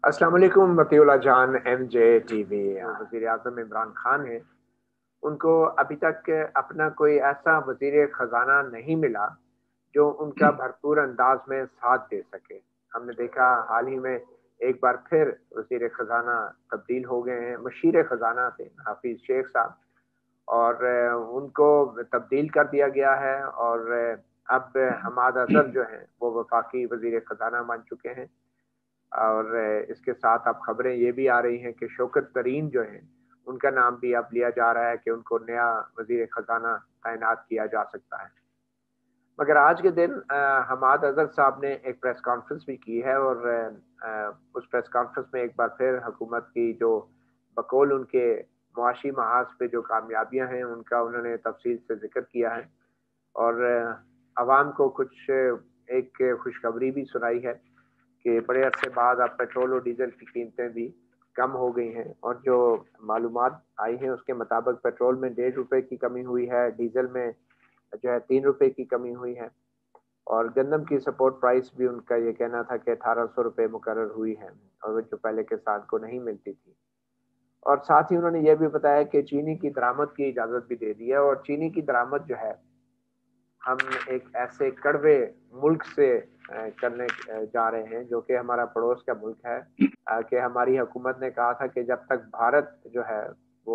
السلام علیکم مطیع اللہ جان، M J T V. وزیر اعظم عمران خان ہیں، ان کو ابھی تک اپنا کوئی ایسا وزیر خزانہ نہیں ملا جو ان کا بھرپور انداز میں ساتھ دے سکے۔ ہم نے دیکھا حال ہی میں ایک بار پھر وزیر خزانہ تبدیل ہو گئے ہیں، مشیر خزانہ تھے حافظ شیخ صاحب، اور ان کو تبدیل کر دیا گیا ہے، اور اب حماد اظہر جو ہیں وہ وفاقی وزیر خزانہ بن چکے ہیں۔ اور اس کے ساتھ اب خبریں یہ بھی آ رہی ہیں کہ شوکت ترین جو ہیں ان کا نام بھی اب لیا جا رہا ہے کہ ان کو نیا وزیر خزانہ تعینات کیا جا سکتا ہے۔ مگر آج کے دن حماد اظہر صاحب نے ایک پریس کانفرنس بھی کی ہے، اور اس پریس کانفرنس میں ایک بار پھر حکومت کی جو بقول ان کے معاشی محاذ پہ جو کامیابیاں ہیں ان کا انہوں نے تفصیل سے ذکر کیا ہے، اور عوام کو کچھ ایک خوشخبری بھی سنائی ہے کہ بڑے عرصے بعد اب پیٹرول اور ڈیزل کی قیمتیں بھی کم ہو گئی ہیں، اور جو معلومات آئی ہیں اس کے مطابق پیٹرول میں 1.5 روپے کی کمی ہوئی ہے، ڈیزل میں جو ہے 3 روپے کی کمی ہوئی ہے، اور گندم کی سپورٹ پرائس بھی ان کا یہ کہنا تھا کہ 1800 روپے مقرر ہوئی ہے، اور وہ جو پہلے کے سال کو نہیں ملتی تھی۔ اور ساتھ ہی انہوں نے یہ بھی بتایا کہ چینی کی درآمد کی اجازت بھی دے دی ہے، اور چینی کی درآمد جو ہے ہم ایک ایسے کڑوے ملک سے کرنے جا رہے ہیں جو کہ ہمارا پڑوس کا ملک ہے، کہ ہماری حکومت نے کہا تھا کہ جب تک بھارت جو ہے وہ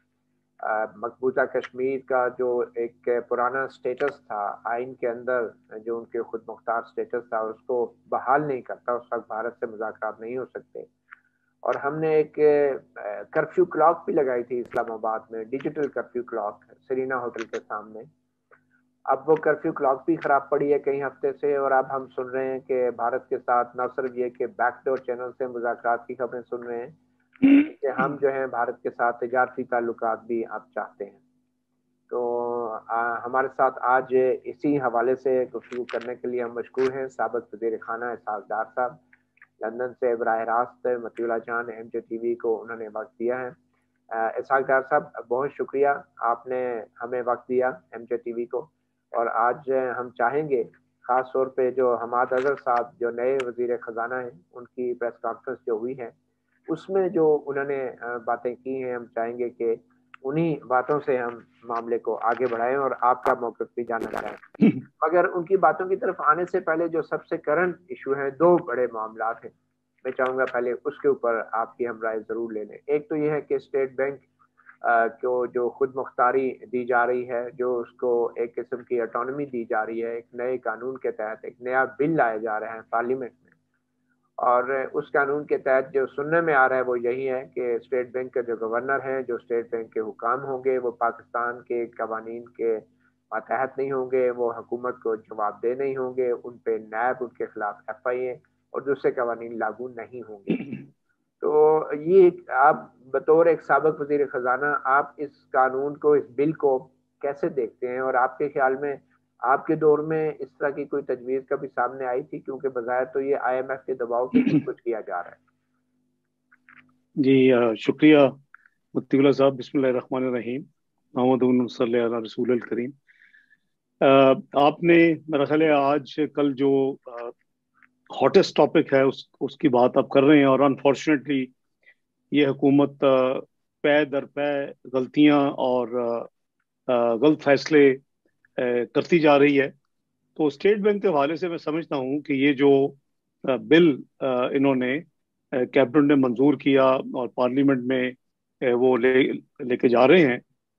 مقبوضہ کشمیر کا جو ایک پرانا سٹیٹس تھا آئین کے اندر، جو ان کے خود مختار سٹیٹس تھا، اس کو بحال نہیں کرتا اس وقت بھارت سے مذاکرات نہیں ہو سکتے۔ اور ہم نے ایک کرفیو کلاک بھی لگائی تھی اسلام آباد میں، ڈیجیٹل کرفیو کلاک سرینا ہوٹل کے سامنے۔ اب وہ کرفیو کلاک بھی خراب پڑی ہے کئی ہفتے سے، اور اب ہم سن رہے ہیں کہ بھارت کے ساتھ نہ صرف یہ کہ بیک ڈور چینل سے مذاکرات کی خبریں سن رہے ہیں کہ ہم جو ہیں بھارت کے ساتھ تجارتی تعلقات بھی اب چاہتے ہیں۔ تو ہمارے ساتھ آج اسی حوالے سے گفتگو کرنے کے لیے ہم مشکور ہیں سابق وزیر خانہ اسحاق ڈار صاحب، لندن سے براہ راست مطیع اللہ جان ایم جے ٹی وی کو انہوں نے وقت دیا ہے۔ اسحاق ڈار صاحب، بہت شکریہ، آپ نے ہمیں وقت دیا ایم جے ٹی وی کو، اور آج ہم چاہیں گے خاص طور پہ جو حماد اظہر صاحب جو نئے وزیر خزانہ ہیں ان کی پریس کانفرنس جو ہوئی ہے اس میں جو انہوں نے باتیں کی ہیں، ہم چاہیں گے کہ انہی باتوں سے ہم معاملے کو آگے بڑھائیں اور آپ کا موقف بھی جانا چاہیں۔ مگر ان کی باتوں کی طرف آنے سے پہلے جو سب سے کرنٹ ایشو ہیں، دو بڑے معاملات ہیں، میں چاہوں گا پہلے اس کے اوپر آپ کی ہم رائے ضرور لے لیں۔ ایک تو یہ ہے کہ اسٹیٹ بینک کو جو خود مختاری دی جا رہی ہے، جو اس کو ایک قسم کی اٹانومی دی جا رہی ہے، ایک نئے قانون کے تحت ایک نیا بل لایا جا رہا ہے پارلیمنٹ میں، اور اس قانون کے تحت جو سننے میں آ رہا ہے وہ یہی ہے کہ اسٹیٹ بینک کے جو گورنر ہیں، جو اسٹیٹ بینک کے حکام ہوں گے، وہ پاکستان کے قوانین کے ماتحت نہیں ہوں گے، وہ حکومت کو جواب دہ نہیں ہوں گے، ان پہ نیب، ان کے خلاف ایف آئی اے اور دوسرے قوانین لاگو نہیں ہوں گے۔ تو یہ آپ بطور ایک سابق وزیر خزانہ آپ اس قانون کو، اس بل کو کیسے دیکھتے ہیں، اور آپ کے خیال میں آپ کے دور میں اس طرح کی کوئی تجویز کبھی سامنے آئی تھی؟ کیونکہ بظاہر تو یہ آئی ایم ایف کے دباؤ سے سب کچھ کیا جا رہا ہے۔ جی شکریہ مطیع اللہ صاحب۔ بسم اللہ الرحمن الرحیم، محمد صلی اللہ رسول الکریم۔ آپ نے میرا خیال ہے آج کل جو ہاٹسٹ ٹاپک ہے اس کی بات آپ کر رہے ہیں، اور انفارچونیٹلی یہ حکومت پے در پے غلطیاں اور غلط فیصلے کرتی جا رہی ہے۔ تو اسٹیٹ بینک کے حوالے سے میں سمجھتا ہوں کہ یہ جو بل انہوں نے کیبنٹ نے منظور کیا اور پارلیمنٹ میں وہ لے کے جا رہے ہیں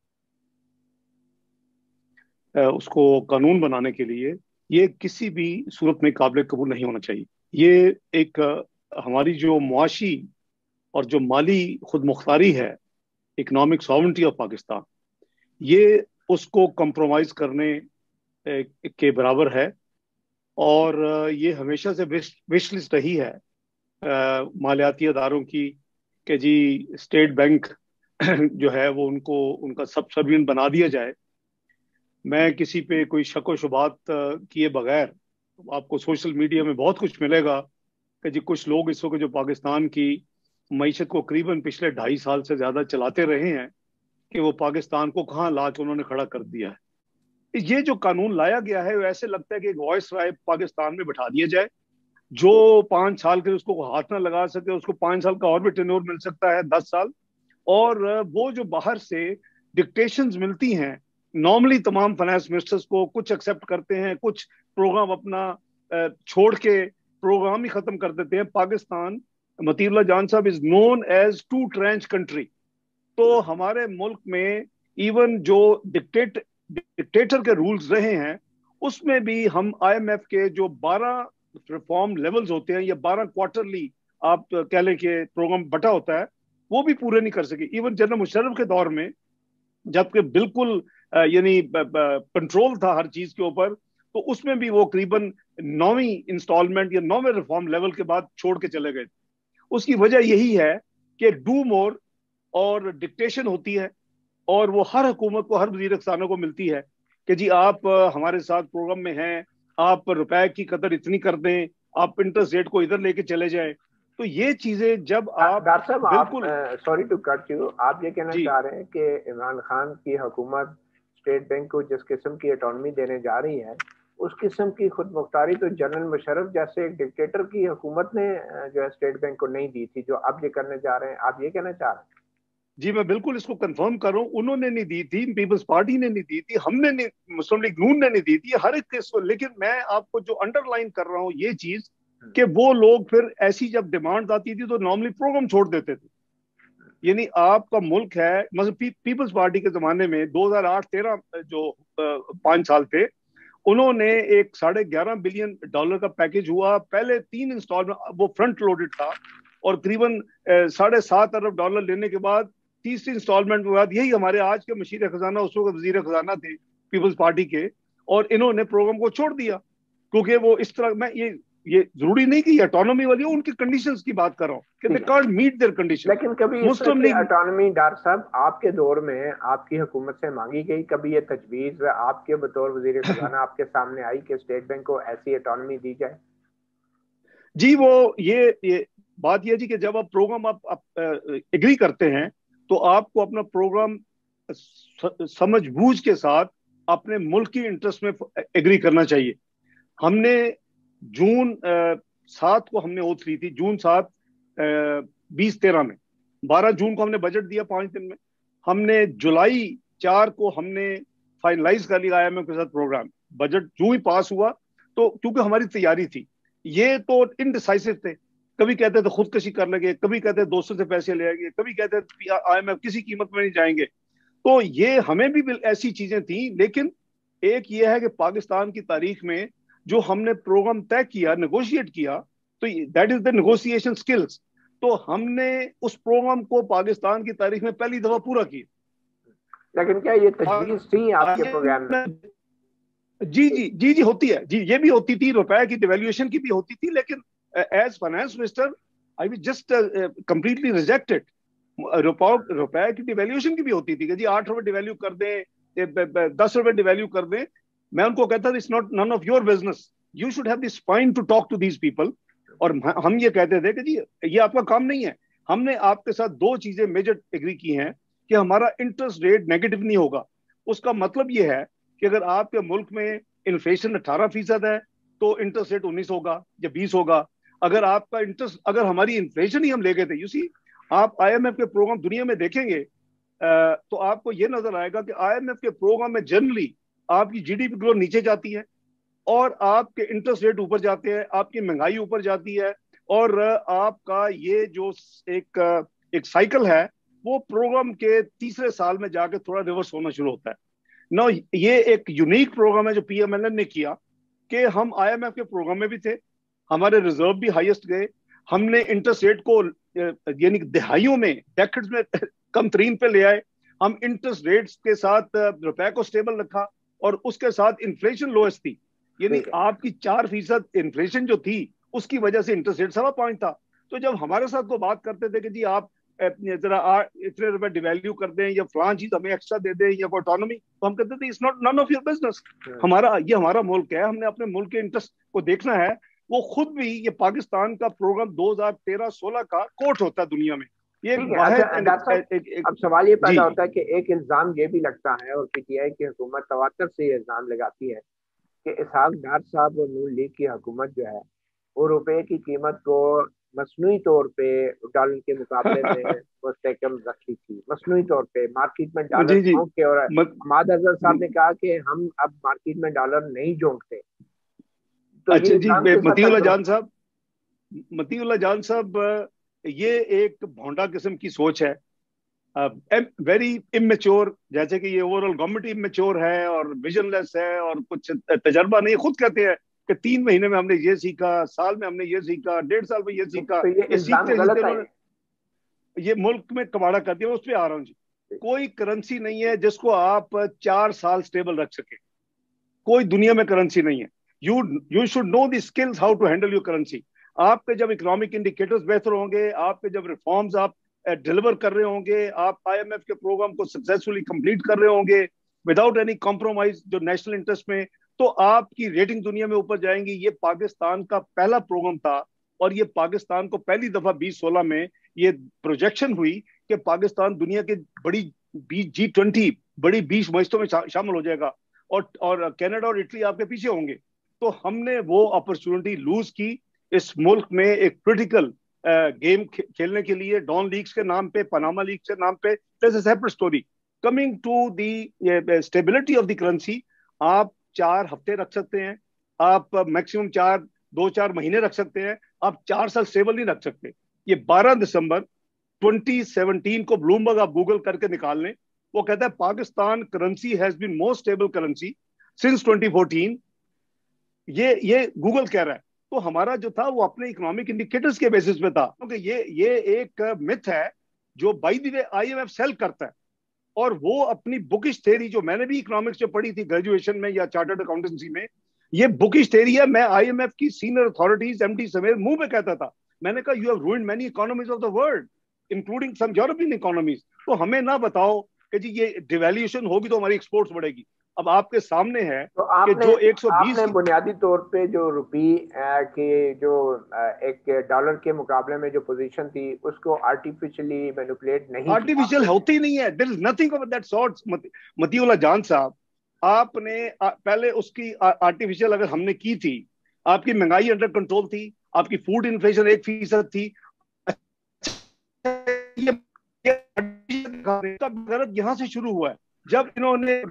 اس کو قانون بنانے کے لیے، یہ کسی بھی صورت میں قابل قبول نہیں ہونا چاہیے۔ یہ ایک ہماری جو معاشی اور جو مالی خود مختاری ہے، اکنامک ساورنٹی آف پاکستان، یہ اس کو کمپرومائز کرنے کے برابر ہے، اور یہ ہمیشہ سے وش لسٹ رہی ہے مالیاتی اداروں کی کہ جی اسٹیٹ بینک جو ہے وہ ان کا سبسیڈین بنا دیا جائے۔ میں کسی پہ کوئی شک و شبہات کیے بغیر، آپ کو سوشل میڈیا میں بہت کچھ ملے گا کہ جی کچھ لوگ اس وقت جو پاکستان کی معیشت کو قریباً پچھلے 2.5 سال سے زیادہ چلاتے رہے ہیں کہ وہ پاکستان کو کہاں لا کے انہوں نے کھڑا کر دیا ہے۔ یہ جو قانون لایا گیا ہے وہ ایسے لگتا ہے کہ ایک وائس رائے پاکستان میں بٹھا دیا جائے جو 5 سال کے اس کو ہاتھ نہ لگا سکے اس کو 5 سال کا اور بھی ٹینور مل سکتا ہے، 10 سال. اور وہ جو باہر سے ڈکٹیشنز ملتی ہیں نارملی تمام فائنانس منسٹرز کو، کچھ ایکسیپٹ کرتے ہیں، کچھ پروگرام اپنا چھوڑ کے پروگرام ہی ختم کر دیتے ہیں. پاکستان، مطیع اللہ جان صاحب، از نون ایز 2 ٹرینچ کنٹری. تو ہمارے ملک میں ایون جو ڈکٹیٹر کے رولز رہے ہیں اس میں بھی ہم آئی ایم ایف کے جو 12 ریفارم لیولز ہوتے ہیں یا 12 کوارٹرلی آپ کہہ لیں کہ پروگرام بٹا ہوتا ہے، وہ بھی پورے نہیں کر سکے. ایون جنرل مشرف کے دور میں جبکہ بالکل یعنی کنٹرول تھا ہر چیز کے اوپر، تو اس میں بھی وہ قریباً 9ویں انسٹالمنٹ یا 9ویں ریفارم لیول کے بعد چھوڑ کے چلے گئے. اس کی وجہ یہی ہے کہ ڈو مور اور ڈکٹیشن ہوتی ہے، اور وہ ہر حکومت کو، ہر وزیر خزانہ کو ملتی ہے کہ جی آپ ہمارے ساتھ پروگرام میں ہیں، آپ روپے کی قدر اتنی کر دیں، آپ انٹرسٹ ریٹ کو ادھر لے کے چلے جائیں. تو یہ چیزیں جب آپ ڈاکٹر صاحب، آپ بالکل سوری ٹو کٹ یو، آپ یہ کہنا جی چاہ رہے ہیں کہ عمران خان کی حکومت اسٹیٹ بینک کو جس قسم کی اٹانومی دینے جا رہی ہے اس قسم کی خود مختاری تو جنرل مشرف جیسے ایک ڈکٹیٹر کی حکومت نے جو ہے اسٹیٹ بینک کو نہیں دی تھی، جو اب یہ کرنے جا رہے ہیں. آپ یہ کہنا چاہ رہے ہیں؟ جی میں بالکل اس کو کنفرم کر رہا ہوں. انہوں نے نہیں دی تھی، پیپلز پارٹی نے نہیں دی تھی، ہم نے نہیں، مسلم لیگ نون نے نہیں دی تھی، ہر ایک کس کو. لیکن میں آپ کو جو انڈر لائن کر رہا ہوں یہ چیز کہ وہ لوگ پھر ایسی جب ڈیمانڈ آتی تھی تو نارملی پروگرام چھوڑ دیتے تھے. یعنی آپ کا ملک ہے، مثلا پیپلز پارٹی کے زمانے میں 2008-13 جو 5 سال تھے، انہوں نے ایک $11.5 بلین کا پیکج ہوا. پہلے 3 انسٹالمنٹ وہ فرنٹ لوڈڈ تھا، اور قریباً $7.5 ارب لینے کے بعد تیسری انسٹالمنٹ کے بعد یہی ہمارے آج کے مشیر خزانہ، اس وقت وزیر خزانہ تھے پیپلز پارٹی کے، اور انہوں نے پروگرام کو چھوڑ دیا. کیونکہ وہ اس طرح، میں یہ ضروری نہیں کہ یہ اٹانومی والی ہو، ان کی کنڈیشنز کی بات کر رہا ہوں کہ they can't meet their conditions. لیکن کبھی اس طرح مسلم کی لیگ اٹانومی ڈاکٹر صاحب آپ کے دور میں آپ کی حکومت سے مانگی گئی؟ کبھی یہ تجویز آپ کے بطور وزیر خزانہ آپ کے سامنے آئی کہ اسٹیٹ بینک کو ایسی اٹانومی دی جائے؟ جی وہ یہ بات یہ جی کہ جب آپ پروگرام آپ ایگری کرتے ہیں تو آپ کو اپنا پروگرام سمجھ بوجھ کے ساتھ اپنے ملک کی انٹرسٹ میں ایگری کرنا چاہیے. ہم نے جون 7 کو ہم نے اوتھ لی تھی، جون 7 2013 میں. 12 جون کو ہم نے بجٹ دیا 5 دن میں. ہم نے جولائی 4 کو ہم نے فائنلائز کر لیا آئی ایم ایف کے ساتھ پروگرام. بجٹ جو ہی پاس ہوا تو کیونکہ ہماری تیاری تھی. یہ تو انڈیسائسو تھے، کبھی کہتے تھے خودکشی کر لیں گے، کبھی کہتے دوستوں سے پیسے لے آئیں گے، کبھی کہتے آئی ایم ایف کسی قیمت میں نہیں جائیں گے. تو یہ ہمیں بھی ایسی چیزیں تھیں. لیکن ایک یہ ہے کہ پاکستان کی تاریخ میں جو ہم نے پروگرام طے کیا، نیگوشیٹ کیا، تو that is the negotiation skills. تو ہم نے اس پروگرام کو پاکستان کی تاریخ میں پہلی دفعہ پورا کیا. لیکن کیا یہ تجویز تھی آپ کے پروگرام میں؟ جی جی جی جی ہوتی ہے جی، یہ بھی ہوتی تھی، روپے کی ڈیویلیویشن کی بھی ہوتی تھی. لیکن as finance minister I we just completely rejected. روپے کی ڈیویلیوشن کی بھی ہوتی تھی کہ جی 8 روپے ڈیویلیو کر دیں، 10 روپے ڈیویلیو کر دیں. میں ان کو کہتا تھا it's not none of your business, you should have the spine to talk to these people. اور ہم یہ کہتے تھے کہ جی یہ آپ کا کام نہیں ہے. ہم نے آپ کے ساتھ 2 چیزیں میجر ایگری کی ہیں کہ ہمارا انٹرسٹ ریٹ نیگیٹو نہیں ہوگا. اس کا مطلب یہ ہے کہ اگر آپ کے ملک میں انفلیشن 18% ہے تو انٹرسٹ ریٹ 19 ہوگا یا 20 ہوگا. اگر آپ کا انٹرسٹ، اگر ہماری انفلیشن ہی ہم لے گئے تھے، یو سی آپ آئی ایم ایف کے پروگرام دنیا میں دیکھیں گے تو آپ کو یہ نظر آئے گا کہ آئی ایم ایف کے پروگرام میں جنرلی آپ کی جی ڈی پی گروتھ نیچے جاتی ہے اور آپ کے انٹرسٹ ریٹ اوپر جاتے ہیں، آپ کی مہنگائی اوپر جاتی ہے، اور آپ کا یہ جو ایک سائیکل ہے وہ پروگرام کے تیسرے سال میں جا کے تھوڑا ریورس ہونا شروع ہوتا ہے. نو یہ ایک یونیک پروگرام ہے جو پی ایم ایل این نے کیا کہ ہم آئی ایم ایف کے پروگرام میں بھی تھے، ہمارے ریزرو بھی ہائیسٹ گئے، ہم نے انٹرسٹ ریٹ کو یعنی دہائیوں میں، ڈیکڈز میں کم ترین پہ لے آئے. ہم انٹرسٹ ریٹس کے ساتھ روپے کو سٹیبل رکھا اور اس کے ساتھ انفلیشن لوئسٹ تھی. یعنی آپ کی 4% انفلیشن جو تھی اس کی وجہ سے انٹرسٹ ریٹ 5.5 تھا. تو جب ہمارے ساتھ وہ بات کرتے تھے کہ جی آپ ذرا اتنے روپے ڈیویلیو کر دیں یا فلان چیز ہمیں ایکسٹرا دے دیں یا کوئی اٹانومی، تو ہم کہتے تھے it's not none of your business. یہ ہمارا ملک ہے، ہم نے اپنے ملک کے انٹرسٹ کو دیکھنا ہے. وہ خود بھی یہ پاکستان کا پروگرام 2013-16 کا کوٹ ہوتا ہے دنیا میں. اب سوال یہ پیدا ہوتا ہے کہ ایک الزام یہ بھی لگتا ہے اور پی ٹی آئی کی حکومت تواتر سے یہ الزام لگاتی ہے کہ اسحاق ڈار صاحب اور نون لیگ کی حکومت جو ہے وہ روپے کی قیمت کو مصنوعی طور پہ ڈالر کے مقابلے میں مستحکم رکھی تھی، مصنوعی طور پہ مارکیٹ میں ڈالر جی جی جھونک کے، اور مت, حماد اظہر صاحب نے کہا کہ ہم اب مارکیٹ میں ڈالر نہیں جھونکتے، تو یہ اچھا جی اسلام کے ساتھ متی اللہ تعلق جان رکھتا صاحب، متی اللہ جان صاحب، یہ ایک بھونڈا قسم کی سوچ ہے، ویری امیچور، جیسے کہ یہ اوور آل گورنمنٹ امیچور ہے اور ویژن لیس ہے اور کچھ تجربہ نہیں. خود کہتے ہیں کہ 3 مہینے میں ہم نے یہ سیکھا، سال میں ہم نے یہ سیکھا، 1.5 سال میں یہ ہے، سیکھا. تو یہ یہ الزام سیکھتے سیکھتے غلط انہوں ہے۔ نے یہ ملک میں کباڑا کر دیا. اس پہ آ رہا ہوں جی. کوئی کرنسی نہیں ہے جس کو آپ 4 سال سٹیبل رکھ سکے. کوئی دنیا میں کرنسی نہیں ہے. You should know the skills how to handle your currency. آپ کے جب اکنامک انڈیکیٹرز بہتر ہوں گے، آپ کے جب ریفارمز آپ ڈیلیور کر رہے ہوں گے، آپ آئی ایم ایف کے پروگرام کو سکسیسفلی کمپلیٹ کر رہے ہوں گے وداؤٹ اینی کمپرومائز جو نیشنل انٹرسٹ میں، تو آپ کی ریٹنگ دنیا میں اوپر جائیں گی. یہ پاکستان کا پہلا پروگرام تھا، اور یہ پاکستان کو پہلی دفعہ 2016 میں یہ پروجیکشن ہوئی کہ پاکستان دنیا کے بڑی G20 بڑی 20 معیشتوں میں شامل ہو جائے گا، اور کینیڈا اور اٹلی آپ کے پیچھے ہوں گے. تو ہم نے وہ اپرچونٹی لوز کی اس ملک میں ایک کریٹیکل گیم کھیلنے کے لیے، ڈان لیگز کے نام پہ، پاناما لیگز کے نام پہ. Separate story. Coming to the stability of the currency, آپ 4 ہفتے رکھ سکتے ہیں، آپ میکسیمم 2-4 مہینے رکھ سکتے ہیں، آپ 4 سال اسٹیبل نہیں رکھ سکتے. یہ 12 دسمبر 2017 کو بلومبرگ آپ گوگل کر کے نکال لیں، وہ کہتا ہے Pakistan currency has been most stable currency since 2014. یہ گوگل کہہ رہا ہے. تو ہمارا جو تھا وہ اپنے اکنامک انڈیکیٹرز کے بیسس پہ تھا، کیونکہ یہ ایک متھ ہے جو by the way I M F sell کرتا ہے. اور وہ اپنی بکش تھیری جو میں نے بھی اکنامکس سے پڑھی تھی گریجویشن میں یا چارٹرڈ اکاؤنٹنسی میں، یہ بکش تھیری ہے. میں آئی ایم ایف کی سینئر اتھارٹیز ایم ڈی سمیت منہ پہ کہتا تھا. میں نے کہا you have ruined many economies of the world including some European economies. تو ہمیں نہ بتاؤ کہ جی یہ ڈیویلیوشن ہوگی تو ہماری ایکسپورٹس بڑھے گی. اب آپ کے سامنے ہے تو کہ جو 120 کی بنیادی طور پہ جو روپی کی جو ایک ڈالر کے مقابلے میں جو پوزیشن تھی اس کو آرٹیفیشلی مینوپولیٹ نہیں کیا آپ آرٹیفیشل نے؟ ہوتی نہیں ہے. There is nothing of that sort. متی اللہ جان صاحب، آپ نے پہلے اس کی آرٹیفیشل اگر ہم نے کی تھی، آپ کی مہنگائی انڈر کنٹرول تھی، آپ کی فوڈ انفلیشن 1% تھی. غلط یہاں سے شروع ہوا ہے جب انہوں نے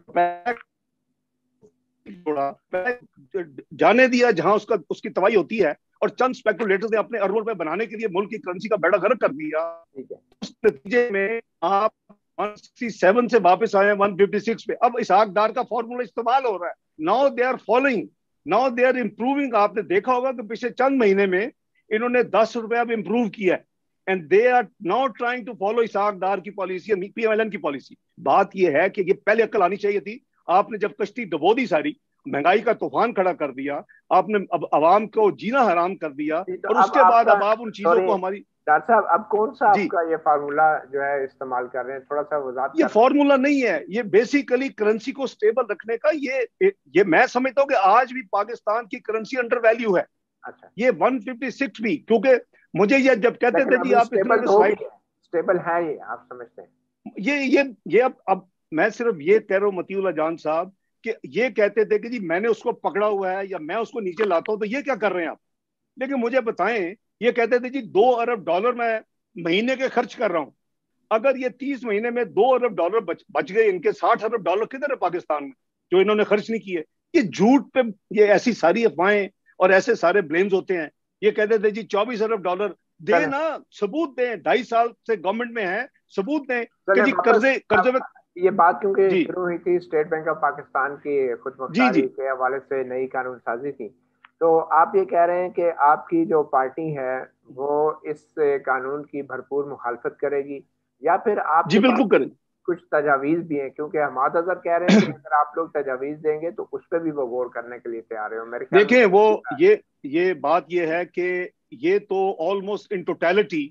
جانے دیا جہاں اس کی تباہی ہوتی ہے، اور چند اسپیکولیٹرز نے اپنے اربوں روپے بنانے کے لیے ملک کی کرنسی کا بیڑا غرق کر دیا. اس نتیجے میں آپ 167 سے واپس آئے 156 پہ. اب اسحاق ڈار کا فارمولا استعمال ہو رہا ہے. Now they are following, now they are improving. آپ نے دیکھا ہوگا کہ پچھلے چند مہینے میں انہوں نے 10 روپے اب امپروو کیا ہے. And they are now trying to follow Ishaq Dar کی policy, P M L N کی پالیسی. بات یہ ہے کہ یہ پہلے عقل آنی چاہیے تھی. آپ نے جب کشتی ڈبو دی ساری، مہنگائی کا طوفان کھڑا کر دیا، آپ نے اب عوام کو جینا حرام کر دیا، تو اور اس کے بعد اب آپ ان چیزوں سوری کو ہماری. ڈاکٹر صاحب، اب کون سا آپ جی، کا یہ فارمولا جو ہے استعمال کر رہے ہیں، تھوڑا سا وضاحت یہ کر دیں۔ فارمولا نہیں ہے، یہ بیسیکلی کرنسی کو سٹیبل رکھنے کا. یہ میں سمجھتا ہوں کہ آج بھی پاکستان کی کرنسی انڈر ویلیو ہے. اچھا، یہ 156 بھی، کیونکہ مجھے یہ جب کہتے لیکن تھے جی ابھی آپ اتنے اسٹیبل میں تو ہو سلائڈ، گئی ہے، اسٹیبل ہے یہ آپ سمجھتے ہیں؟ یہ اب میں صرف یہ کہہ رہا ہوں متی اللہ جان صاحب کہ یہ کہتے تھے کہ جی میں نے اس کو پکڑا ہوا ہے یا میں اس کو نیچے لاتا ہوں تو یہ کیا کر رہے ہیں آپ. لیکن مجھے بتائیں، یہ کہتے تھے جی $2 ارب میں مہینے کے خرچ کر رہا ہوں. اگر یہ 30 مہینے میں $2 ارب بچ گئے، ان کے $60 ارب کدھر ہے پاکستان میں جو انہوں نے خرچ نہیں کیے. یہ جھوٹ پہ یہ ایسی ساری افواہیں اور ایسے سارے بلیمز ہوتے ہیں. یہ کہتے تھے جی $24 ارب دے نا، ثبوت دیں. 2.5 سال سے گورنمنٹ میں ہے، ثبوت دیں کہ جی قرضے میں. یہ بات کیونکہ جی شروع ہوئی تھی اسٹیٹ بینک آف پاکستان کی خود جی جی مختاری کے حوالے سے نئی قانون سازی تھی، تو آپ یہ کہہ رہے ہیں کہ آپ کی جو پارٹی ہے وہ اس قانون کی بھرپور مخالفت کرے گی، یا پھر آپ جی کے پاس بالکل کریں. کچھ تجاویز بھی ہیں؟ کیونکہ حماد اظہر کہہ رہے ہیں کہ اگر آپ لوگ تجاویز دیں گے تو اس پہ بھی وہ غور کرنے کے لیے تیار ہیں. میرے خیال میں دیکھیں، وہ ہے۔ یہ بات یہ ہے کہ یہ تو آلموسٹ ان ٹوٹیلٹی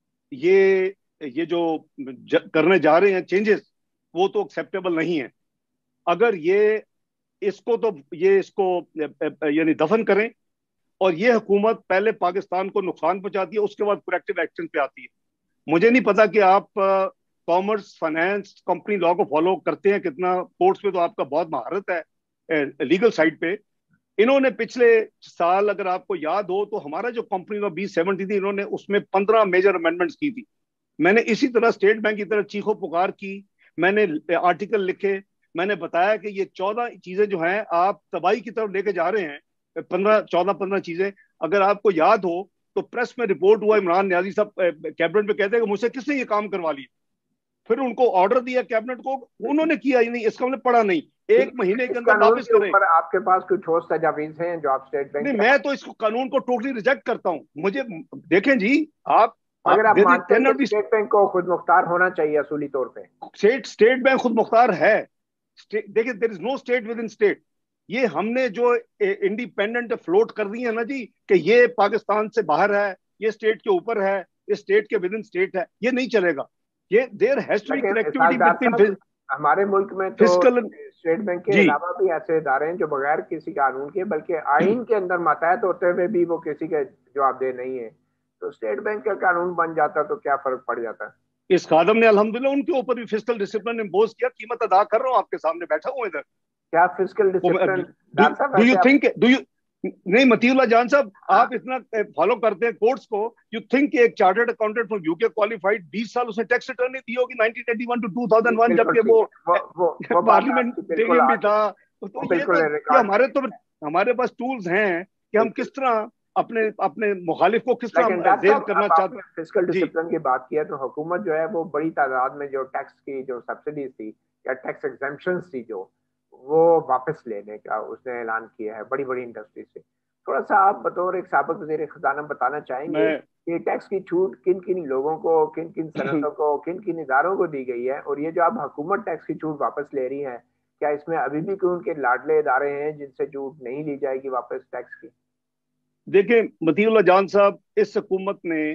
یہ جو کرنے جا رہے ہیں چینجز، وہ تو ایکسیپٹیبل نہیں ہے. اگر یہ اس کو یعنی دفن کریں، اور یہ حکومت پہلے پاکستان کو نقصان پہنچاتی ہے، اس کے بعد کریکٹیو ایکشن پہ آتی ہے. مجھے نہیں پتا کہ آپ کامرس، فائنانس، کمپنی لا کو فالو کرتے ہیں کتنا. کورٹس پہ تو آپ کا بہت مہارت ہے، لیگل سائڈ پہ. انہوں نے پچھلے سال اگر آپ کو یاد ہو تو ہمارا جو کمپنی کا B70 تھی، انہوں نے اس میں 15 میجر امینڈمنٹس کی تھی. میں نے اسی طرح اسٹیٹ بینک کی طرف چیخو پکار کی، میں نے آرٹیکل لکھے، میں نے بتایا کہ یہ 14 چیزیں جو ہیں آپ تباہی کی طرف لے کے جا رہے ہیں. 15 چیزیں اگر آپ کو یاد ہو تو پریس میں رپورٹ ہوا، عمران نیازی صاحب کیبنٹ میں کہتے ہیں کہ مجھ سے کس نے یہ کام کروا لیا. پھر ان کو آرڈر دیا کیبنٹ کو، انہوں نے کیا ہی نہیں، اس کا ہم نے پڑھا نہیں. 1 مہینے کے اس اندر قانون واپس کے کریں. اوپر آپ کے پاس کوئی ٹھوس تجاویز ہیں جو آپ اسٹیٹ بینک نہیں، کے میں تو اس قانون کو ٹوٹلی ریجیکٹ کرتا ہوں. مجھے دیکھیں جی، آپ مگر آپ مانتے ہیں کہ cannot be. اسٹیٹ بینک کو خود مختار ہونا چاہیے اصولی طور پہ؟ اسٹیٹ بینک خود مختار ہے. دیکھیں there is no state within ان اسٹیٹ. یہ ہم نے جو انڈیپینڈنٹ فلوٹ کر دی ہے نا جی، کہ یہ پاکستان سے باہر ہے، یہ اسٹیٹ کے اوپر ہے، یہ اسٹیٹ کے ود ان اسٹیٹ ہے، یہ نہیں چلے گا. یہ دیر ہیز ٹو بی لیکن کنیکٹیوٹی اسحاق ڈار بٹوین صاحب، ہمارے ملک میں تو فسکل. اسٹیٹ بینک کے جی علاوہ بھی ایسے ادارے ہیں جو بغیر کسی قانون کے بلکہ آئین کے اندر ماتحت ہوتے ہوئے بھی وہ کسی کے جواب دہ نہیں ہے. تو اسٹیٹ بینک کا قانون بن جاتا تو کیا فرق پڑ جاتا؟ اس خادم نے الحمدللہ ان کے اوپر بھی فسکل ڈسپلن امپوز کیا. قیمت ادا کر رہا ہوں، آپ کے سامنے بیٹھا ہوں ادھر. کیا فسکل ڈسپلن ڈار صاحب ڈو یو ویسے آپ تھنک نہیں متی اللہ جان صاحب، آپ اتنا فالو کرتے ہیں کورٹس کو، یو تھنک ایک chartered accountant from UK qualified 20 سال اس نے ٹیکس ریٹرن نہیں دی ہوگی 1981 to 2001، بالکل جبکہ وہ وہ بات آپ کی بالکل پارلیمنٹرین بھی تھا. تو وہ یہ تو بالکل یہ ہمارے پاس ٹولز ہیں کہ ہم کس طرح اپنے مخالف کو کس لیکن طرح ڈاکٹر زیر صاحب کرنا اب آپ چاہتے نے ہیں. فسکل جی ڈسپلن کی بات کی ہے تو حکومت جو ہے وہ بڑی تعداد میں جو ٹیکس کی جو سبسڈیز تھی یا ٹیکس ایگزمپشنز تھی جو وہ واپس لینے کا اس نے اعلان کیا ہے بڑی بڑی انڈسٹری سے. تھوڑا سا آپ بطور ایک سابق وزیر خزانہ بتانا چاہیں گے میں کہ ٹیکس کی چھوٹ کن کن لوگوں کو، کن کن صنعتوں کو، کن کن اداروں کو دی گئی ہے، اور یہ جو اب حکومت ٹیکس کی چھوٹ واپس لے رہی ہے کیا اس میں ابھی بھی کوئی ان کے لاڈلے ادارے ہیں جن سے چھوٹ نہیں لی جائے گی واپس ٹیکس کی؟ دیکھیں متی اللہ جان صاحب، اس حکومت نے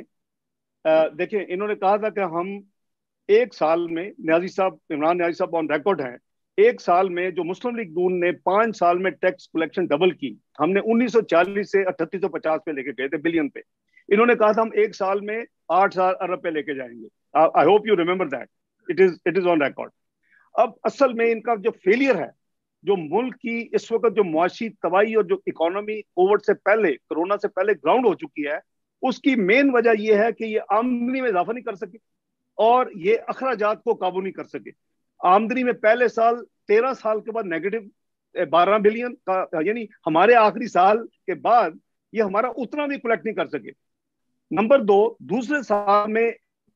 دیکھیں انہوں نے کہا تھا کہ ہم 1 سال میں، نیازی صاحب عمران نیازی صاحب آن ریکارڈ ہیں، 1 سال میں جو مسلم لیگ نون نے 5 سال میں ٹیکس کلیکشن ڈبل کی. ہم نے 1940 سے 3850 پہ لے کے گئے تھے بلین پہ. انہوں نے کہا تھا ہم 1 سال میں 8,000 ارب پہ لے کے جائیں گے. I hope you remember that, it is on record. اب اصل میں ان کا جو فیلئر ہے، جو ملک کی اس وقت جو معاشی تباہی اور جو اکانومی کووڈ سے پہلے، کرونا سے پہلے گراؤنڈ ہو چکی ہے، اس کی مین وجہ یہ ہے کہ یہ آمدنی میں اضافہ نہیں کر سکے اور یہ اخراجات کو قابو نہیں کر سکے. آمدنی میں پہلے سال 13 سال کے بعد نیگیٹو 12 بلین کا، یعنی ہمارے آخری سال کے بعد یہ ہمارا اتنا بھی کلیکٹ نہیں کر سکے. نمبر 2، دوسرے سال میں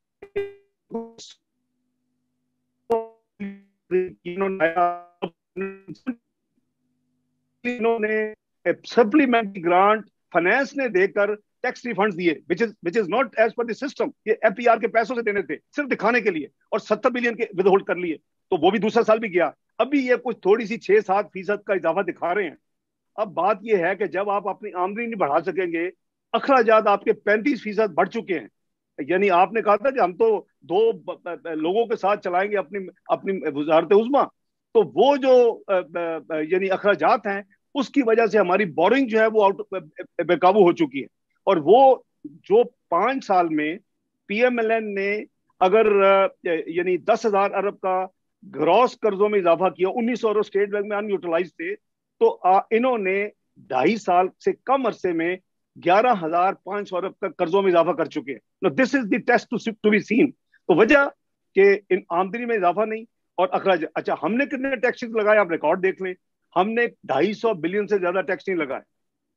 انہوں نے سپلیمنٹری گرانٹ فائنانس نے دے کر ٹیکس ریفنڈ دیے which is not as per the system. یہ FPR کے پیسوں سے دینے تھے صرف دکھانے کے لیے، اور 70 بلین کے ود ہولڈ کر لیے. تو وہ بھی دوسرا سال بھی گیا. ابھی یہ کچھ تھوڑی سی 6-7% کا اضافہ دکھا رہے ہیں. اب بات یہ ہے کہ جب آپ اپنی آمدنی نہیں بڑھا سکیں گے، اخراجات آپ کے 35% بڑھ چکے ہیں. یعنی آپ نے کہا تھا کہ ہم تو 2 لوگوں کے ساتھ چلائیں گے اپنی وزارت عظمیٰ. تو وہ جو یعنی اخراجات ہیں، اس کی وجہ سے ہماری بورنگ جو ہے وہ بے قابو ہو چکی ہے. اور وہ جو 5 سال میں پی ایم ایل این نے اگر یعنی 10,000 ارب کا گراس قرضوں میں اضافہ کیا، 1900 ارب اسٹیٹ بینک میں ان یوٹیلائز تھے، تو انہوں نے 2.5 سال سے کم عرصے میں 11,500 ارب کا قرضوں میں اضافہ کر چکے ہیں. This is the test to be seen. تو وجہ کہ ان آمدنی میں اضافہ نہیں اور اخراج. اچھا، ہم نے کتنے ٹیکسز لگائے آپ ریکارڈ دیکھ لیں. ہم نے 250 بلین سے زیادہ ٹیکس نہیں لگائے.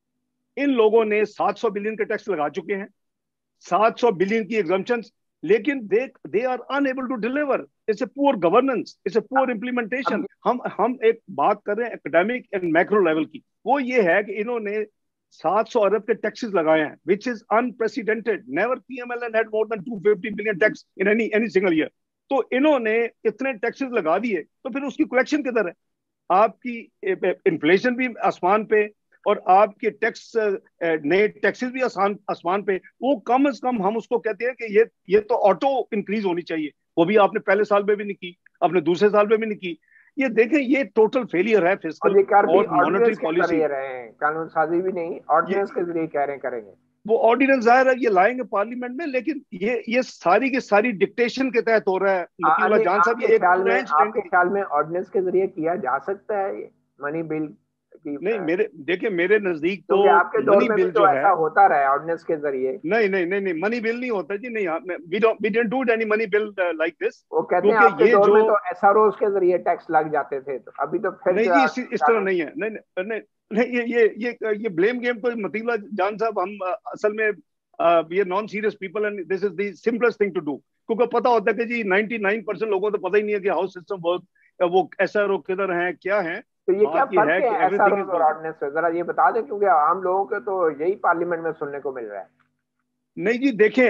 ان لوگوں نے 700 بلین کے ٹیکس لگا چکے ہیں، 700 بلین کی ایگزمپشنز، لیکن they are unable to deliver. It's a poor governance, it's a poor implementation. ہم ایک بات کر رہے ہیں اکیڈیمک اینڈ میکرو لیول کی. وہ یہ ہے کہ انہوں نے 700 ارب کے ٹیکسز لگائے ہیں which is unprecedented. Never PMLN had more than 250 billion tax in any single year. تو انہوں نے اتنے ٹیکسز لگا دیے، تو پھر اس کی کلیکشن کدھر ہے؟ آپ کی انفلیشن بھی آسمان پہ اور آپ کے ٹیکس نئے ٹیکسز بھی آسمان پہ. وہ کم از کم ہم اس کو کہتے ہیں کہ یہ تو آٹو انکریز ہونی چاہیے. وہ بھی آپ نے پہلے سال میں بھی نہیں کی، آپ نے دوسرے سال میں بھی نہیں کی. یہ دیکھیں یہ ٹوٹل فیلئر ہے فسکل اور مانیٹری پالیسی. قانون سازی بھی نہیں، آرڈیننس کے ذریعے کہہ رہے ہیں کریں گے. وہ آرڈیننس ظاہر ہے یہ لائیں گے پارلیمنٹ میں، لیکن یہ ساری کی ساری ڈکٹیشن کے تحت ہو رہا ہے. مطیع اللہ جان صاحب، یہ ایک آپ کے خیال میں آرڈیننس کے ذریعے کیا جا سکتا ہے یہ منی بل نہیں میرے دیکھیں میرے نزدیک تو آپ کے دور منی میں بل بھی تو جو ہے ایسا ہوتا رہا ہے آرڈیننس کے ذریعے. نہیں منی بل نہیں ہوتا جی, نہیں we didn't do any money bill like this. وہ کہتے ہیں آپ کیونکہ کے یہ دور جو میں تو ایس آر اوز کے ذریعے ٹیکس لگ جاتے تھے, تو ابھی تو پھر نہیں جی اس طرح نہیں ہے, نہیں یہ بلیم گیم تو مطیع اللہ جان صاحب, ہم اصل میں یہ non serious people and this is the simplest thing to do, کیونکہ پتا ہوتا ہے کہ جی 99% لوگوں کو پتہ ہی نہیں ہے کہ ہاؤس سسٹم ورک, وہ ایس آر او کدھر ہیں کیا ہیں. تو یہ کیا بات یہ فرق ہے ہے کہ ایس آر ایوری تھنگ اوز از اور گورنمنٹ. آرڈیننس سے, ذرا یہ بتا دیں, کیونکہ عام لوگوں کے تو یہی پارلیمنٹ میں سننے کو مل رہا ہے. نہیں جی دیکھیں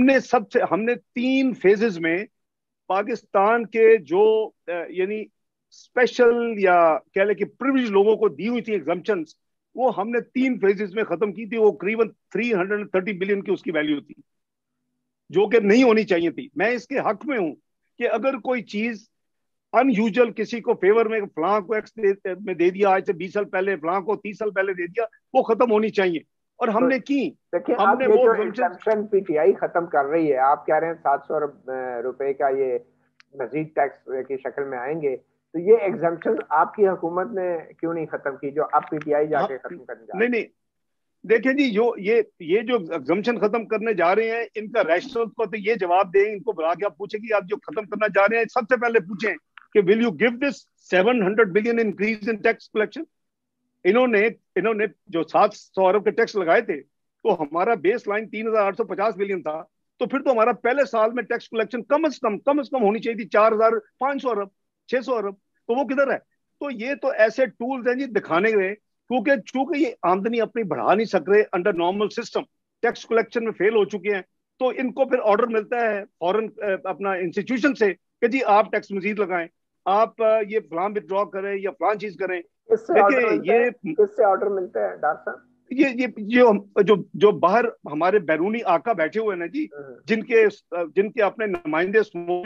ہم نے 3 فیزز میں پاکستان کے جو یعنی اسپیشل یا کہہ لیں کہ پریویلیج لوگوں کو دی ہوئی تھی ایگزمپشنز, وہ ہم نے 3 فیزز میں ختم کی تھی. وہ قریباً 330 بلین کی اس کی ویلیو تھی, جو کہ نہیں ہونی چاہیے تھی. میں اس کے حق میں ہوں کہ اگر کوئی چیز ان یوزل کسی کو فیور میں فلاں کو ایکس میں دے دیا, آج سے 20 سال پہلے فلاں کو 30 سال پہلے دے دیا, وہ ختم ہونی چاہیے. اور ہم نے کی, دیکھیں ہم اب نے یہ وہ جو ایگزمپشن پی ٹی آئی ختم کر رہی ہے, آپ کہہ رہے ہیں 700 روپے کا یہ مزید ٹیکس کی شکل میں آئیں گے, تو یہ ایگزمپشن آپ کی حکومت نے کیوں نہیں ختم کی جو اب پی ٹی آئی جا کے ختم کرنے جا رہی ہے؟ نہیں دیکھیں جی یہ جو ایگزمپشن ختم کرنے جا رہے ہیں, ان کا ریشنل کو تو یہ جواب دیں, ان کو بلا کے آپ پوچھیں کہ آپ جو ختم کرنا جا رہے ہیں سب سے پہلے پوچھیں کہ will you give this 700 billion increase in tax collection. انہوں نے جو 700 ارب کے ٹیکس لگائے تھے, تو ہمارا بیس لائن 3850 بلین تھا, تو پھر تو ہمارا پہلے سال میں ٹیکس کلیکشن کم از کم ہونی چاہیے تھی 4500 ارب 600 ارب, تو وہ کدھر ہے؟ تو یہ تو ایسے ٹولز ہیں جی دکھانے گئے, چونکہ یہ آمدنی اپنی بڑھا نہیں سک رہے under normal system, tax collection میں فیل ہو چکے ہیں, تو ان کو پھر آرڈر ملتا ہے فورن اپنا انسٹیٹیوشن سے کہ جی آپ ٹیکس مزید لگائیں, آپ یہ فلاں وتھڈرا کریں یا فلاں چیز کریں. دیکھیں یہ کس سے آرڈر ملتا ہے ڈاکٹر صاحب؟ جو باہر ہمارے بیرونی آقا بیٹھے ہوئے ہیں جی, جن کے اپنے نمائندے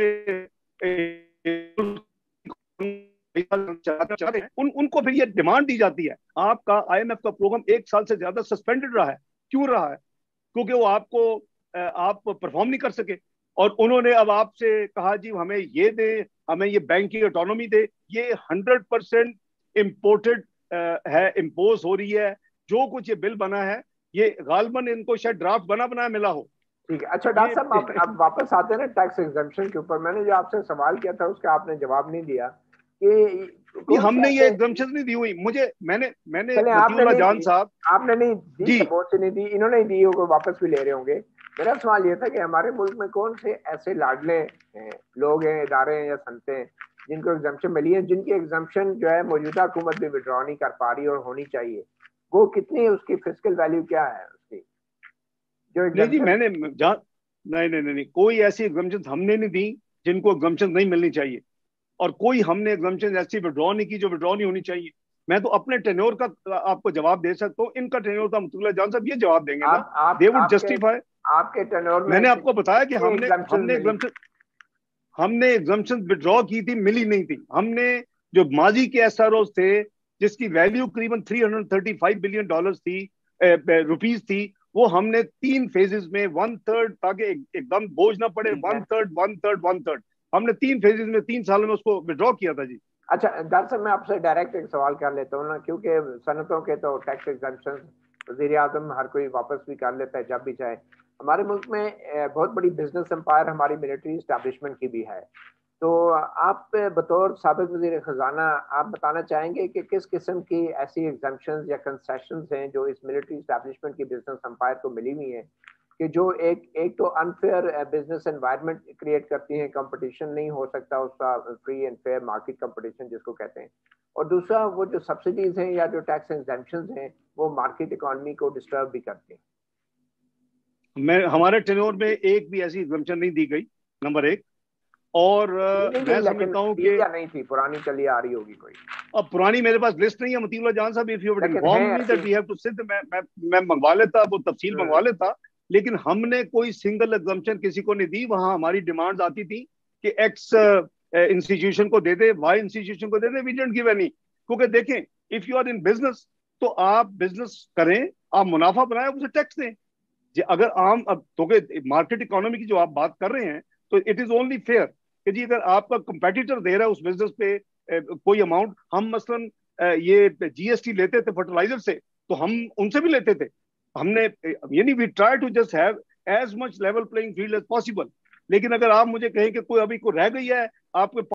ان کو پھر یہ ڈیمانڈ دی جاتی ہے. آپ کا آئی ایم ایف کا پروگرام 1 سال سے زیادہ سسپینڈڈ رہا ہے, کیوں رہا ہے؟ کیونکہ وہ آپ پرفارم نہیں کر سکے, اور انہوں نے اب آپ سے کہا جی ہمیں یہ دے, ہمیں یہ بینکنگ اٹانومی دے. یہ 100% امپورٹڈ ہے, امپوز ہو رہی ہے. جو کچھ یہ بل بنا ہے یہ غالباً ان کو شاید ڈرافٹ بنا ملا ہو. ٹھیک ہے, اچھا ڈاکٹر صاحب اب واپس آتے ہیں نا ٹیکس ایگزمپشن کے اوپر. میں نے جو آپ سے سوال کیا تھا اس کا آپ نے جواب نہیں دیا کہ ہم نے یہ ایگزمپشن نہیں دی ہوئی. میں نے مطیع اللہ جان صاحب, آپ نے نہیں دی, بہت سے نہیں دی, انہوں نے دی, وہ واپس بھی لے رہے ہوں گے. میرا سوال یہ تھا کہ ہمارے ملک میں کون سے ایسے لاڈلے لوگ ہیں, ادارے ہیں یا صنعتیں ہیں جن کو ایگزمپشن ملی ہے, جن کی ایگزمپشن جو ہے موجودہ حکومت بھی وڈرا نہیں کر پا رہی اور ہونی چاہیے؟ وہ کتنی ہے, اس کی فسکل ویلیو کیا ہے اس کی جو نہیں جی میں نے نہیں کوئی ایسی ایگزمپشن ہم نے نہیں دی جن کو ایگزمپشن نہیں ملنی چاہیے, اور کوئی ہم نے ایگزمپشن ایسی وڈرا نہیں کی جو وڈرا نہیں ہونی چاہیے. میں تو اپنے ٹینیور کا آپ کو جواب دے سکتا ہوں, ان کا ٹینیور کا مطیع اللہ جان صاحب یہ جواب دیں گے نا, دے وڈ جسٹیفائی. آپ کے ٹینیور میں نے آپ کو بتایا کہ ہم نے ایگزمپشن وڈرا کی تھی, ملی نہیں تھی. ہم نے جو ماضی کے ایس آر اوز تھے جس کی ویلیو قریباً 335 بلین ڈالرز تھی, روپیز تھی, وہ ہم نے 3 فیزز میں 1/3 تاکہ ایک دم بوجھ نہ پڑے, 1/3 ہم نے 3 فیزز میں 3 سالوں میں اس کو وڈرا کیا تھا جی. اچھا ڈاکٹر صاحب میں آپ سے ڈائریکٹ ایک سوال کر لیتا ہوں نا, کیونکہ صنعتوں کے تو ٹیکس ایگزمپشن وزیر اعظم ہر کوئی واپس بھی کر لیتا ہے جب بھی چاہے. ہمارے ملک میں بہت بڑی بزنس امپائر ہماری ملٹری اسٹیبلشمنٹ کی بھی ہے, تو آپ بطور سابق وزیر خزانہ آپ بتانا چاہیں گے کہ کس قسم کی ایسی ایگزمپشنز یا کنسیشنز ہیں جو اس ملٹری اسٹیبلشمنٹ کی بزنس امپائر کو ملی ہوئی ہیں, کہ جو ایک تو انفیئر بزنس انوائرمنٹ کریٹ کرتی ہیں, کمپٹیشن نہیں ہو سکتا اس کا free and fair market competition جس کو کہتے ہیں, اور دوسرا وہ جو سبسڈیز ہیں یا جو ٹیکس ایگزمپشنز ہیں وہ مارکیٹ اکانومی کو ڈسٹرب بھی کرتے ہیں. ہمارے ٹینور میں ایک بھی ایسی ایگزمپشن نہیں دی گئی, نمبر 1. اور میں سمجھتا ہوں کہ نہیں تھی, پرانی چلی آ رہی ہوگی کوئی. اب پرانی میرے پاس لسٹ نہیں ہے مطیع اللہ جان صاحب, if you would inform me that we have to sit, میں منگوا لیتا, وہ تفصیل منگوا لیتا, لیکن ہم نے کوئی سنگل ایگزمپشن کسی کو نہیں دی. وہاں ہماری ڈیمانڈ آتی تھی کہ ایکس انسٹیٹیوشن کو دے دے, وائی انسٹیٹیوشن کو دے دے, وی ڈونٹ گیو اینی. کیونکہ دیکھیں if you are in business تو آپ بزنس کریں, آپ منافع بنائیں, اسے ٹیکس دیں. اگر عام اب تو مارکیٹ اکانومی کی جو آپ بات کر رہے ہیں تو اٹ از اونلی فیئر کہ جی اگر آپ کا کمپیٹیٹر دے رہا ہے اس بزنس پہ کوئی اماؤنٹ, ہم مثلاً یہ جی ایس ٹی لیتے تھے فرٹیلائزر سے تو ہم ان سے بھی لیتے تھے. ہم نے یعنی we try to just have as much level playing field as possible. لیکن اگر آپ مجھے کہیں کہ کوئی ابھی کو رہ گئی ہے آپ کے